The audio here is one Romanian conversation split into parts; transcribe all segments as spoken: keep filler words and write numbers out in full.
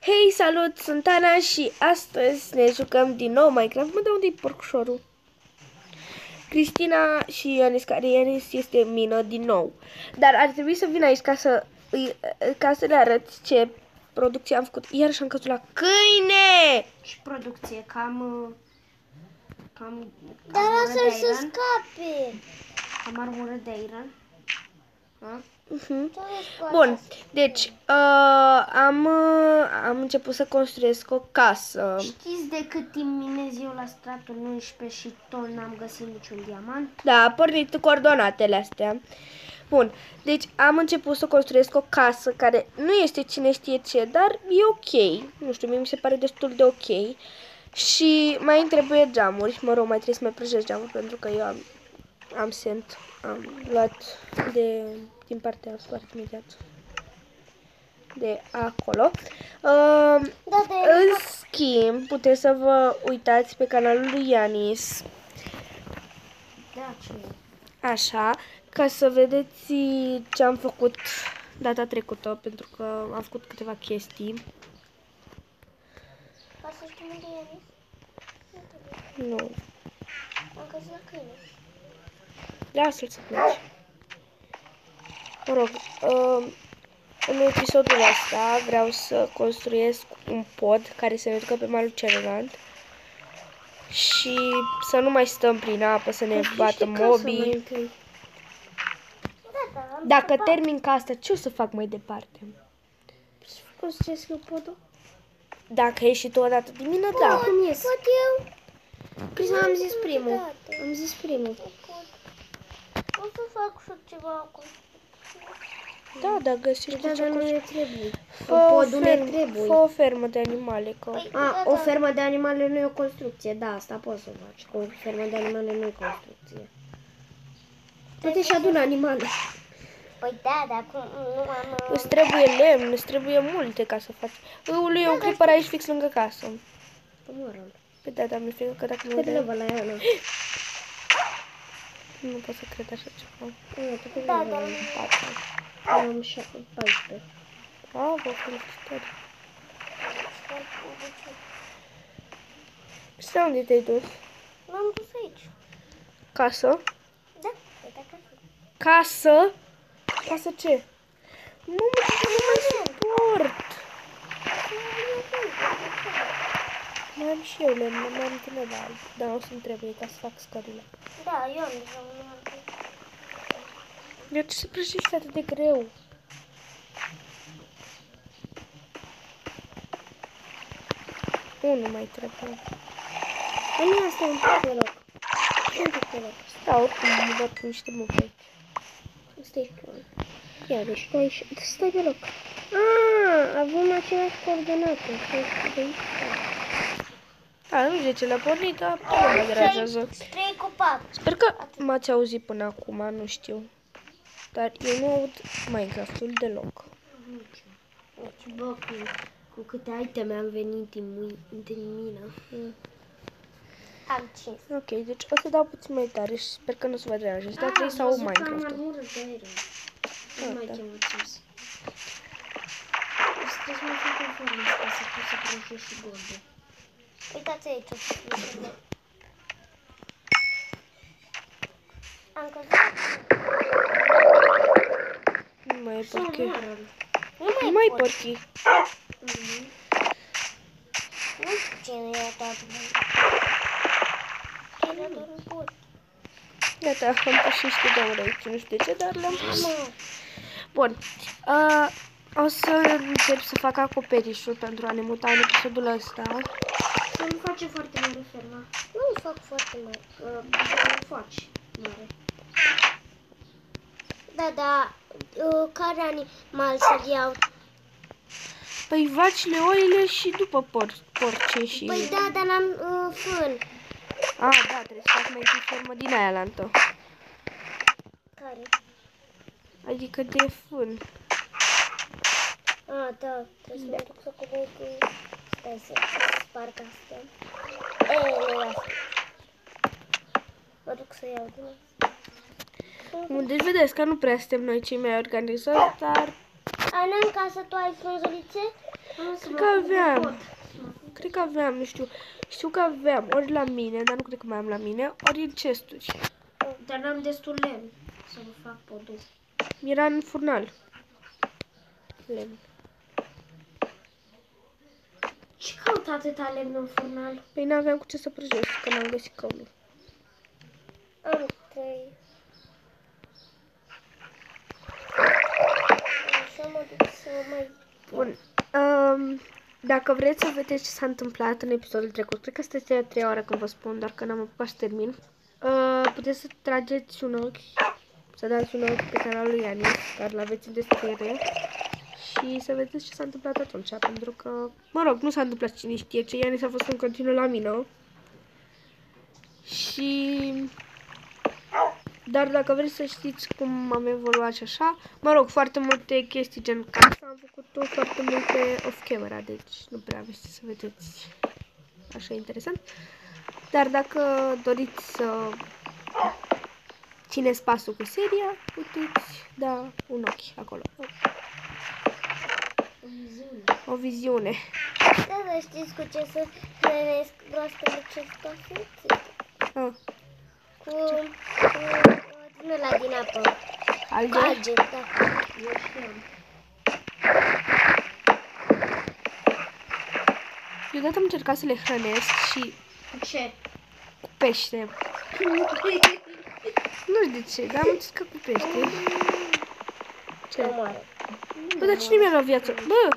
Hei, salut, sunt Ana și astăzi ne jucăm din nou Minecraft. Mă, de unde-i porcșorul? Cristina și Ianis, care Ianis este mină din nou. Dar ar trebui să vin aici ca să, ca să le arăt ce producție am făcut. Iarăși am căzut la câine! Și producție, cam... Cam... Dar lasă-l să scape! Cam armură de iron. Ha? Uh-huh. Bun, deci uh, am, uh, am început să construiesc o casă. Știți de cât timp minez eu la stratul unsprezece și tot n-am găsit niciun diamant? Da, a pornit coordonatele astea. Bun, deci am început să construiesc o casă care nu este cine știe ce, dar e ok. Nu știu, mie mi se pare destul de ok. Și mai îmi trebuie geamuri, mă rog, mai trebuie să mai prăjesc geamuri pentru că eu am, am sent, am luat de... din partea foarte imediat de acolo. Uh, Da, de în schimb, puteți să vă uitați pe canalul lui Ianis. Da, ce e? Așa, ca să vedeți ce am făcut data trecută, pentru că am făcut câteva chestii. Ca să știm unde e Ianis? Nu. Am căzut la câine. Lasă-l să pleci. Mă rog, uh, în episodul ăsta vreau să construiesc un pod care să ne ducă pe malul celălalt și să nu mai stăm prin apă, să ne bată mobii. Dacă termin ca asta, ce o să fac mai departe? Să construiesc eu podul? Dacă ieși tu odată din mină, da. Cum ies? Pot eu? Prima am zis primul. Am zis primul. O să fac și ceva acum. Da, da, găsești Da, ce dar nu construi. ne trebuie. Fă o Podul ne fermă, trebuie. fă o fermă de animale, că... A, o fermă de animale nu e o construcție. Da, asta poți să o faci. Cu o fermă de animale nu e construcție. Poate și adună animale. Păi da, dar acum nu am... Îți trebuie lemn, îți trebuie multe ca să faci. Lui e un creeper aici fix lângă casă. Omoră-l. Pe da, dar mi-e frică că dacă nu Cât de... level ai, Ana? Nu pot să cred așa ceva. Ana, tu cât Da, level dar ai? Patru. Am paisprezece. A, vă felicitări. Stai, unde te-ai dus? M-am dus aici. Casă? Da, uite acasă. Casă? Casă ce? Nu, mă, nu mai suport. Mai am și eu lemn, mai am tine de alb. Dar o să-mi trebuie ca să fac scările. Da, eu am deja un număr de... De ce se prăjește atât de greu? Unul mai trebuie. Nu, asta e un pic de loc. Un pic de loc. Da, oricum mă văd cu niște multe. Stai cu Ia, deci stai, și- stai pe loc. Ah, avem aceleași coordonate. Stai de aici. A, nu știu de ce l-a pornit, dar nu mă deranjează. trei cu patru. Sper că m-ați auzit până acum, nu știu. Dar eu nu aud Minecraft-ul deloc. Deci, bă, cu, cu câte iteme am venit în, mui- în mină. Am cinci. Ok, deci o să dau puțin mai tare și sper că nu se va deranjeze. Dar trebuie să aud Minecraft-ul. armură de iron. Nu Ah, mai da. ce mă țins. Deci trebuie să mă fac în formă asta, să pot să prăjesc și goldul. Uitați aici. Am căzut. Nu mai e porchi. Omoară-l. Nu mai Nu mai e pot. porchi. Mhm. Nu știu cine i-a dat. Era doar un pot. Gata, am pus și niște geamuri aici, nu știu de ce, dar le-am pus. Mama. Bun. Uh, o să încep să fac acoperișul pentru a ne muta în episodul ăsta. Să nu face foarte mare ferma. Nu fac foarte mare. Uh, Să nu faci mare. Da, da. Uh, care animal să iau? Păi vacile, oile și după por porci și... Păi da, dar n-am uh, fân. Ah, da, trebuie să fac mai întâi fermă din aia lantă. Care? Adică de fân. Ah, da. Trebuie să mă duc să coleg. Stai să sparg astea. Ei, nu asta. Mă duc să iau din asta. Deci vedeți că nu prea suntem noi cei mai organizați, dar Ana, în casă tu ai frunzulițe? Am să Cred mă că ocup de aveam. tot. Cred că aveam, nu știu. Știu că aveam ori la mine, dar nu cred că mai am la mine, ori în chesturi. Dar n-am destul lemn să vă fac podul. Era în furnal. Lemn. Ce caut atâta lemn în furnal? Păi n-aveam cu ce să prăjesc, că n-am găsit căunul. Am trei. Așa mă duc să mai... Bun. Um, dacă vreți să vedeți ce s-a întâmplat în episodul trecut, cred că este a treia oară când vă spun, doar că n-am apucat să termin. Uh, puteți să trageți un ochi, să dați un ochi pe canalul lui Ianis, care l-aveți în descriere. Și să vedeți ce s-a întâmplat atunci, pentru că, mă rog, nu s-a întâmplat cine știe ce, Ianis a fost în continuu la mine. Și... Dar dacă vreți să știți cum am evoluat și așa, mă rog, foarte multe chestii gen casă am făcut-o, foarte multe off-camera, deci nu prea aveți să vedeți așa interesant. Dar dacă doriți să țineți pasul cu seria, puteți da un ochi acolo. O viziune. O viziune. Da, dar știți cu ce să hrănesc broastele ce stofit? Ah, Cu... cu... din ăla din apă. alge? Alge, da. Eu știam. Eu odată am încercat să le hrănesc și Cu ce? cu pește. Nu știu de ce, dar am încercat cu pește. Ce? Omoară. Bă, dar cine mi-a luat viață? Bă!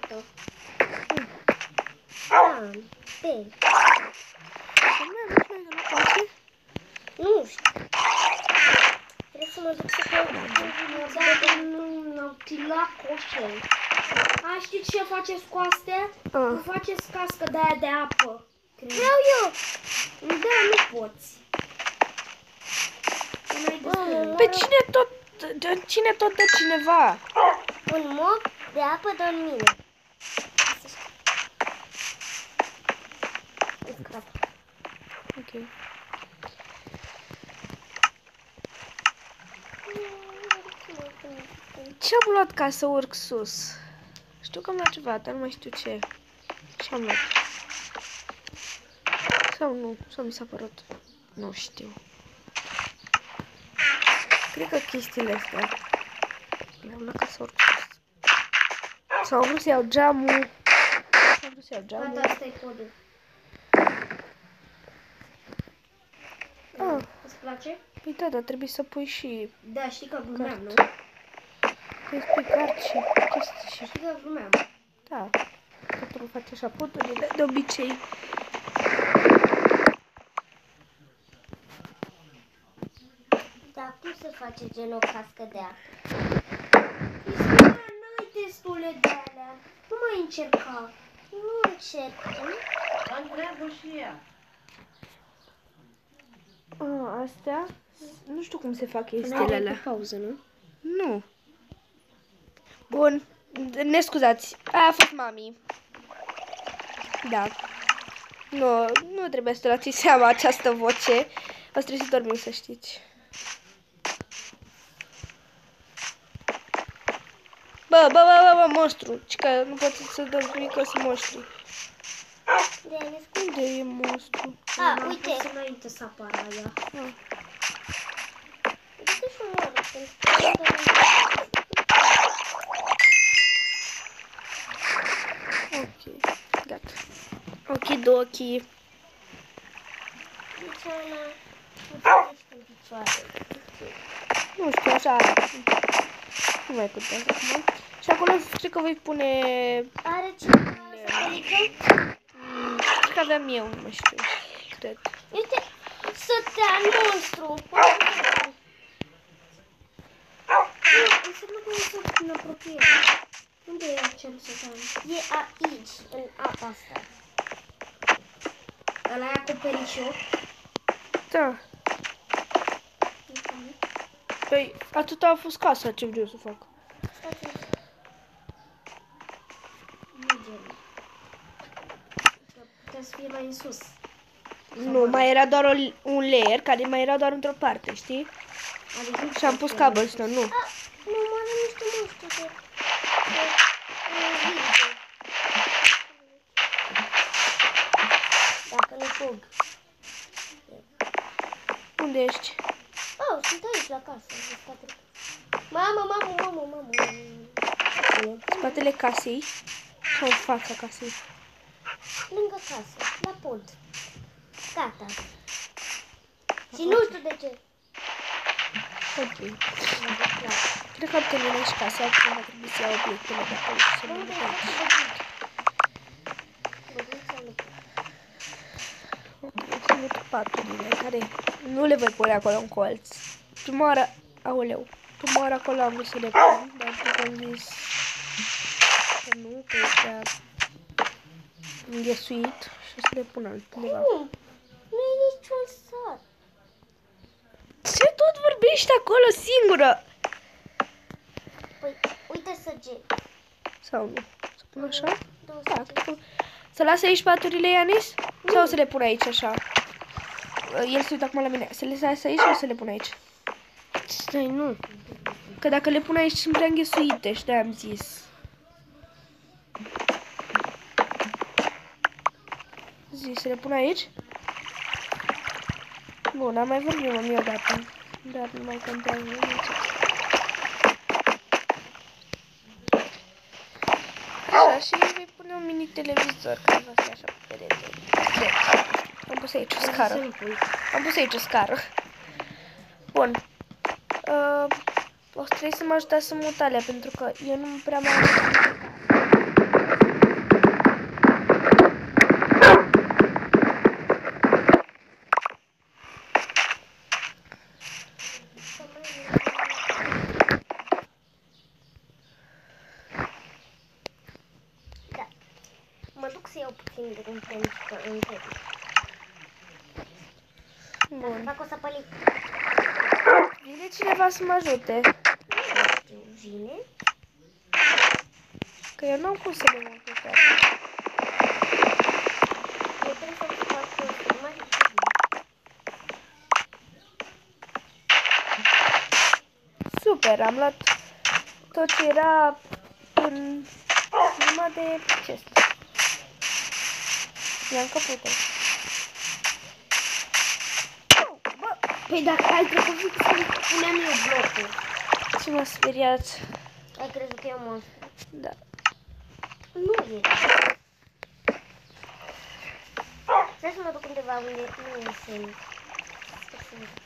Da, pe. Nu mai aveți mai de la pace? Nu știu. Trebuie să mă duc să caut. Da, nu, nautila coșel. A, știți ce faceți cu astea? Ah. Nu faceți cască de aia de apă. Cred. Vreau eu. Da, nu poți. Nu mai destul. Pe cine tot, de- cine tot dă cineva? Un mob de apă de în mine. Ok. Ce am luat ca să urc sus? Știu că am luat ceva, dar nu mai știu ce. Ce am luat? Sau nu? Sau mi s-a părut? Nu știu. Cred că chestiile astea. Le-am luat ca să urc sus. Sau vrut să iau geamul. Sau vrut să iau geamul. Gata, asta e podul. Ah, Îți place? păi da, dar trebuie să pui și... Da, știi că glumeam, nu? Trebuie să pui card și chestii și... Știi că glumeam. Da. Că tu faci așa poturile de obicei. Dar cum se face gen o cască de apă? Cristina, n-ai destule de alea. Nu mai încerca. Nu încerc. A, astea? Nu știu cum se fac N-ai chestiile pe alea. pauză, nu? Nu. Bun. Ne scuzați. Aia a fost mami. Da. Nu, nu trebuie să luați seama această voce. O să trebuie să dormim, să știți. Bă, bă, bă, bă, bă, monstru. Ci că nu poți să dormi că sunt monștri. De ale Unde e monstru? A, N-am uite. pus înainte să apară aia. Ah. Uite și omoară. Pentru Ok. Gata. Okidoki. Luciana, nu ești în picioare. Nu știu, așa arată. Nu mai contează acum. Și acolo cred că voi pune... Are cineva sperică? mm, Cred că aveam eu, nu mai știu. Cred. Uite, sătean monstru. Nu, înseamnă că e să în apropiere. Unde e acel sătan? E aici, în apa asta. Ăla e acoperișul. Da. Păi, atâta a fost casa, ce vreau să fac. Stați. Mergem. Putea să fie mai în sus. Nu, mai era doar o, un layer care mai era doar într-o parte, știi? Adică Și am pus cobblestone, nu. Nu, mă are niște monstru de... de... de... fug. Unde ești? Oh, sunt aici la casă, în spatele. Mamă, mamă, mamă, mamă. În spatele casei? Sau în fața casei? Lângă casă, la pod. Gata. Și nu știu de ce. Ok. Cred că am terminat și casa, acum va trebui să iau obiectele de acolo și să le Unde mut e aici. băbuța lui? Trebuie să mut paturile, care nu le voi pune acolo în colț. Prima oară, aoleu, prima oară acolo am vrut să le pun, dar după am zis că nu, că e prea înghesuit și o să le pun altundeva. Cum? Nu e niciun sat. Ce tot vorbești acolo singură? Păi, uite săget. Sau nu? Să pun așa? Două Da, săgeți. pun. Să las aici paturile, Ianis? Sau să le pun aici așa? El se uită acum la mine. Să le las aici sau să le pun aici? Stai, nu. Că dacă le pun aici sunt prea înghesuite și de-aia am zis. Zi, să le pun aici? Bun, am mai vorbit mă mie odată. Dar nu mai contează nici. Așa, și voi pune un mini televizor care va fi așa pe perete. Deci, am pus aici o scară. Să nu pui. Am pus aici o scară. Bun. Uh, o să trebuie să mă ajutați să mut alea, pentru că eu nu prea mai am. Da. Mă duc să iau puțin de un pentru că îmi trebuie. Bun. Fac o săpălică. Vine cineva să mă ajute. Nu știu, vine. Că eu nu am cum să le mut pe toate. Eu trebuie să-mi fac o filmare și vine. Super, am luat tot ce era în numai de chest. I-am căpute. Bă, Păi dacă ai trecut fix când puneam eu blocul. ce m-a speriat. Ai crezut că e un monstru? Da. Nu e. Stai să mă duc undeva unde nu e semn. Stai să mă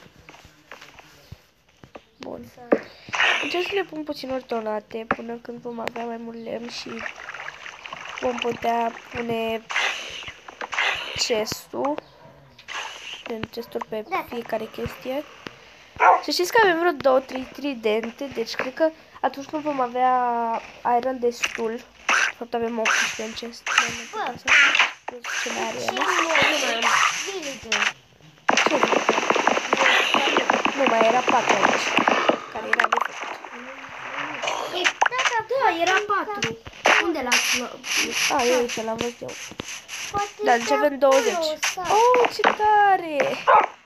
Bun. să... Încerc să le pun puțin ordonate până când vom avea mai mult lemn și vom putea pune chestul. Chesturi pe Da. fiecare chestie. Să știți că avem vreo două, trei tridente, deci cred că atunci când vom avea iron destul, de fapt avem optsprezece în chest. Bă, Ce mai are ce ele? nu am? Villager. Ce zic? Nu, mai era patru aici, care era de fapt. E, da, da, Da, era patru. Unde l-ați luat? A, e aici, l-am văzut eu. poate Da, deci de avem acolo, douăzeci. sau- Oh, ce tare!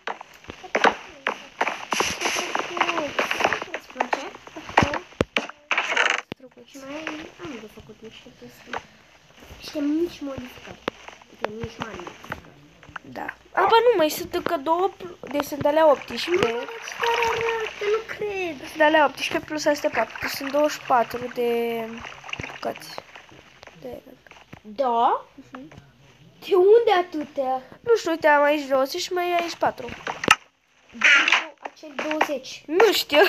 Îți place? Drăguț. Și mai am de făcut niște chestii. Niște mici modificări. Uite, mici mari modificări. Da. A, bă, nu, mai sunt încă două, pl- deci sunt alea optsprezece. Care arată, nu cred. Sunt alea optsprezece plus astea patru, deci sunt douăzeci și patru de bucăți. De... Da? Uh-huh. De unde atâtea? Nu știu, uite, am aici douăzeci și mai e aici patru. Acel douăzeci. Nu știu.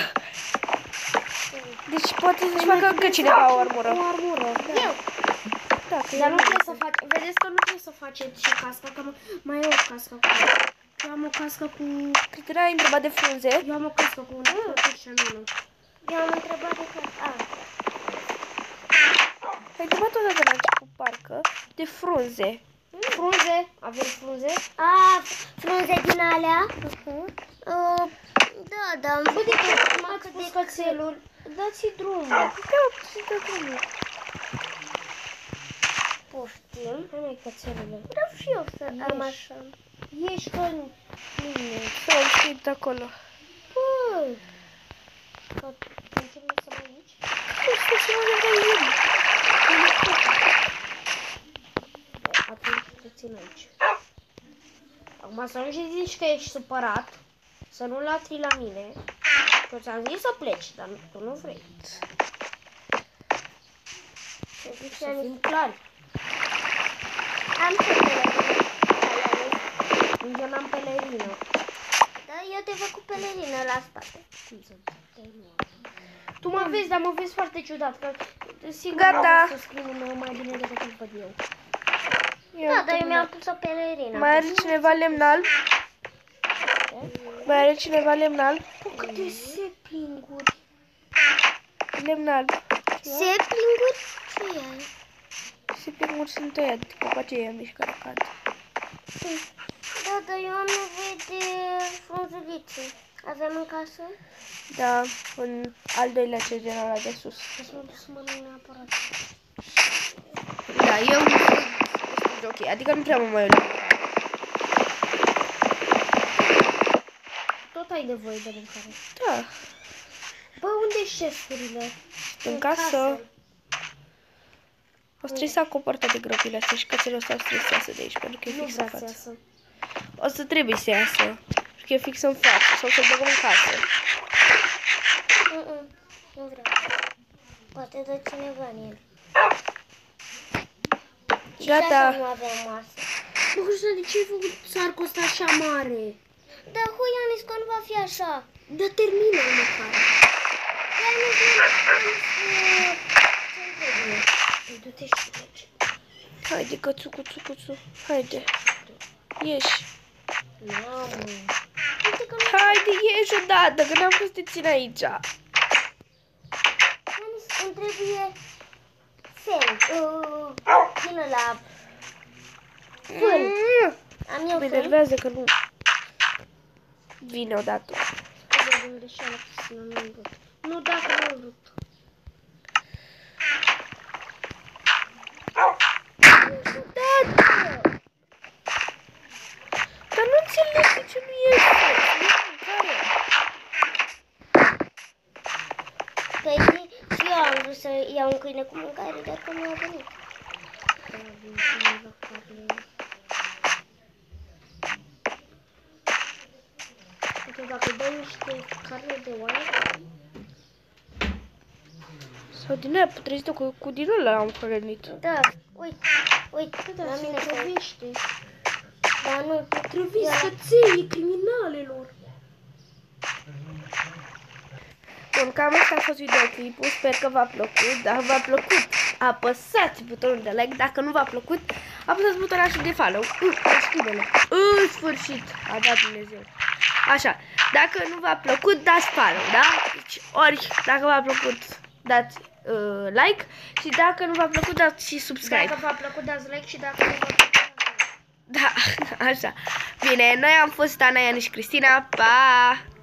Deci poate să-și facă încă cineva o armură. O armură, da. Eu. Da, că Dar eu nu trebuie să faci, vedeți că nu trebuie să faceți și casca, că am- mai e o cască cu... Eu am o cască cu... Cred că ai întrebat de frunze. Eu am o cască cu un protection. Eu am întrebat de clar. A, Ai întrebat odată la început, parcă, de frunze. Frunze? Avem frunze? a frunze din alea. Uh-huh. Uh, da, da. Am Bă, de ce văzut m-ați cât pus de cățelul? Dați-i drumul. Da, sunt de drumul. poftim. Hai mai cățelule. Vreau și eu să am Ieși. așa. Ești că mine. Să am scris acolo. Bă! Că începem să mai aici? Nu știu ce mă gândeam eu. Atunci să țin aici. Acum să nu zici că ești supărat, să nu latri la mine. Că ți-am zis să pleci, dar tu nu vrei. Să zic Să să fim clari. am să pelerină. Nici eu n-am pelerină. Da, eu te văd cu pelerină la spate. Tu mă vezi, dar mă vezi foarte ciudat. Că sigur Gata. să scrimul meu mai bine decât îl văd eu. Da, dar eu mi-am pus o pelerină. Mai are cineva lemn alb? Mai are cineva lemn alb? Câte seplinguri. Lemn alb. Seplinguri? Ce e? Seplinguri sunt ăia, copacii ăia mici care cad. Da, dar eu am nevoie de frunzulițe. Avem în casă? Da, în al doilea cergen ăla de sus. Să mă duc să mănânc neapărat. Da, eu nu sunt destul de ok, adică nu prea mă mai uit. Tot ai nevoie de mâncare. Da, Bă, unde-i șefurile? în casă. O să trebuie să acopăr toate gropile astea și cățelul ăsta o să trebuie să iasă de aici, pentru că e Nu fix în vreau să față. iasă. O să trebuie să iasă, pentru că e fix în față, sau să-l băgăm în casă. Mm-mm, nu vreau. Poate dă cineva în el. Și Gata. așa nu avem masă. Bă, Cristian, de ce ai făcut țarcul ăsta așa mare? Dar Huianis că nu va fi așa. Da, termină-l măcar. Huianis nu ce-mi trebuie. Păi du-te și pleci. Haide, cățu, cuțu, cuțu, haide. Ieși. Mamă. Uite că nu Haide, ieși odată, că n-am fost să te țin aici. Huianis îmi trebuie fel. Uh, Vină la fân. Mm. Am eu Mă fân. enervează că nu vine odată. Scuze de greșeală, Cristina, nu-l vrut. Nu, dacă nu-l vrut. Dar nu înțeleg de ce nu iese. Nu e mâncare. Păi și și eu am vrut să iau un câine cu mâncare, dar că nu a venit. Da, vin și la carne. Uite, dacă dai niște carne de oaie, Sau din aia putrezită cu, cu din ăla am hrănit. Da, uite, uite, da, la se mine se... întrevește. Dar nu, Trăviți căței criminalelor. Bun, cam asta a fost videoclipul, sper că v-a plăcut. Dacă v-a plăcut, apăsați butonul de like. Dacă nu v-a plăcut, apăsați butonul așa de follow. Subscribe-le. În sfârșit, a dat Dumnezeu. Așa, dacă nu v-a plăcut, dați follow, da? Deci, ori, dacă v-a plăcut, dați uh, like. Și dacă nu v-a plăcut, dați și subscribe. Dacă v-a plăcut, dați like și dacă nu v-a plăcut, dați like. Da, așa. Bine, noi am fost Ana, Ian și Cristina. Pa!